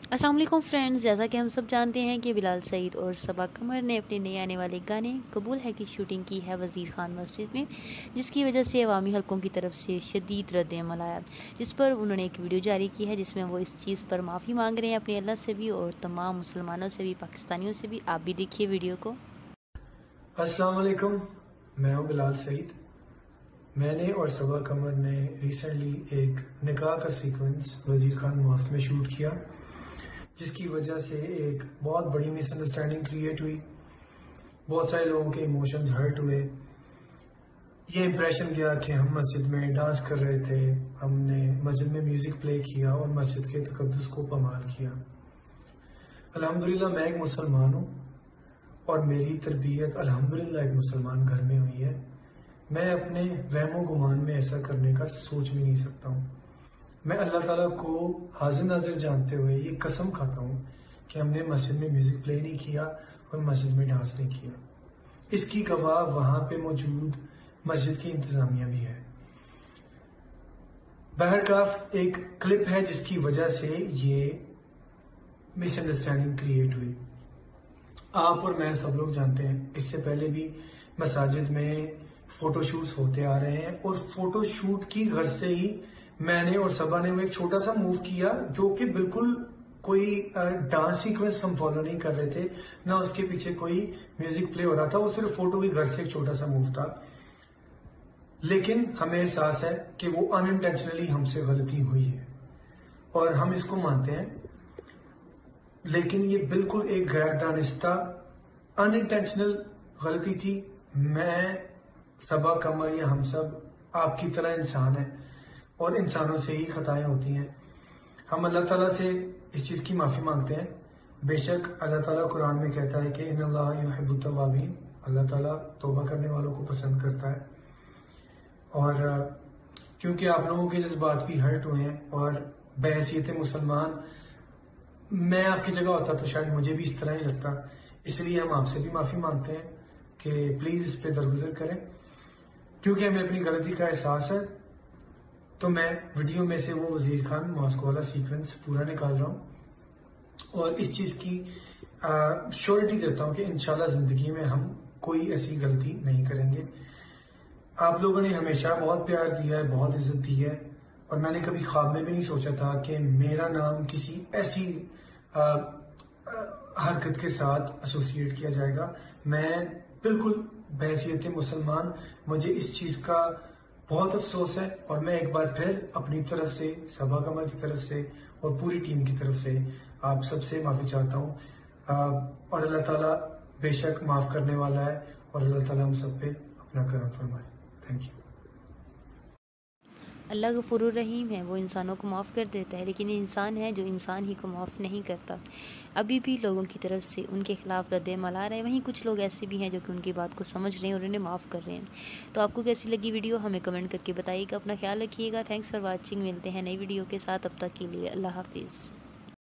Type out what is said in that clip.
अस्सलाम वालेकुम फ्रेंड्स, जैसा कि हम सब जानते हैं कि बिलाल सईद और सबा कमर ने अपने नए आने वाले गाने कबूल है की शूटिंग की है वज़ीर खान मस्जिद में, जिसकी वजह से अवामी हलकों की तरफ से शदीद रद्द-ए-अमल आया, जिस पर उन्होंने एक वीडियो जारी की है जिसमें वो इस चीज़ पर माफ़ी मांग रहे हैं अपने अल्लाह से भी और तमाम मुसलमानों से भी, पाकिस्तानियों से भी। आप भी देखिए वीडियो को। अस्सलाम वालेकुम, मैं हूं बिलाल सईद। मैंने और सबा कमर ने रिसेंटली एक निकाह का सीक्वेंस वज़ीर खान मॉस्क में शूट किया, जिसकी वजह से एक बहुत बड़ी मिसअंडरस्टैंडिंग क्रिएट हुई। बहुत सारे लोगों के इमोशंस हर्ट हुए। ये इंप्रेशन गया कि हम मस्जिद में डांस कर रहे थे, हमने मस्जिद में म्यूजिक प्ले किया और मस्जिद के तकद्दुस को पमाल किया। अल्हम्दुलिल्लाह मैं एक मुसलमान हूँ और मेरी तरबियत अल्हम्दुलिल्लाह एक मुसलमान घर में हुई है। मैं अपने वहमो गुमान में ऐसा करने का सोच भी नहीं सकता हूँ। मैं अल्लाह ताला को हाजिर नाजिर जानते हुए ये कसम खाता हूँ कि हमने मस्जिद में म्यूजिक प्ले नहीं किया और मस्जिद में डांस नहीं किया। इसकी गवाह वहां पे मौजूद मस्जिद की इंतजामिया भी है। बहरकाफ एक क्लिप है जिसकी वजह से ये मिसअंडरस्टैंडिंग क्रिएट हुई। आप और मैं सब लोग जानते हैं, इससे पहले भी मसाजिद में फोटोशूट्स होते आ रहे हैं और फोटोशूट की गर्ज से ही मैंने और सबा ने वो एक छोटा सा मूव किया जो कि बिल्कुल कोई डांस सीक्वेंस हम फॉलो नहीं कर रहे थे, ना उसके पीछे कोई म्यूजिक प्ले हो रहा था, वो सिर्फ फोटो की गर्ज से एक छोटा सा मूव था। लेकिन हमें एहसास है कि वो अनइंटेंशनली हमसे गलती हुई है और हम इसको मानते हैं, लेकिन ये बिल्कुल एक गैर दानिस्ता अनइंटेंशनल गलती थी। मैं, सबा कमर या हम सब आपकी तरह इंसान है और इंसानों से ही खताएं होती हैं। हम अल्लाह ताला से इस चीज की माफी मांगते हैं। बेशक अल्लाह ताला कुरान में कहता है कि इन्नल्लाह युहिब्बुत तव्वाबीन, अल्लाह ताला तौबा करने वालों को पसंद करता है। और क्योंकि आप लोगों के जज्बात भी हर्ट हुए हैं और बहैसियत मुसलमान मैं आपकी जगह होता तो शायद मुझे भी इस तरह ही लगता, इसलिए हम आपसे भी माफी मांगते हैं कि प्लीज इस पे दरगुजर करें। क्योंकि हमें अपनी गलती का एहसास है तो मैं वीडियो में से वो वजीर खान मॉस्क वाला सीक्वेंस पूरा निकाल रहा हूं और इस चीज की श्योरिटी देता हूं कि इंशाल्लाह जिंदगी में हम कोई ऐसी गलती नहीं करेंगे। आप लोगों ने हमेशा बहुत प्यार दिया है, बहुत इज्जत दी है और मैंने कभी ख्वाब में भी नहीं सोचा था कि मेरा नाम किसी ऐसी हरकत के साथ एसोसिएट किया जाएगा। मैं बिल्कुल बहैसियत मुसलमान, मुझे इस चीज का बहुत अफसोस है और मैं एक बार फिर अपनी तरफ से, सबा कमर की तरफ से और पूरी टीम की तरफ से आप सबसे माफी चाहता हूँ। और अल्लाह ताला बेशक माफ करने वाला है और अल्लाह ताला हम सब पे अपना करम फरमाए। Thank you. अल्लाह गफूरुर रहीम है, वो इंसानों को माफ़ कर देता है, लेकिन ये इंसान है जो इंसान ही को माफ़ नहीं करता। अभी भी लोगों की तरफ से उनके खिलाफ रद्द-ए-अमल आ रहा है। वहीं कुछ लोग ऐसे भी हैं जो कि उनकी बात को समझ रहे हैं और उन्हें माफ़ कर रहे हैं। तो आपको कैसी लगी वीडियो हमें कमेंट करके बताइएगा। अपना ख्याल रखिएगा। Thanks for watching. मिलते हैं नई वीडियो के साथ, तब तक के लिए अल्लाह हाफिज़।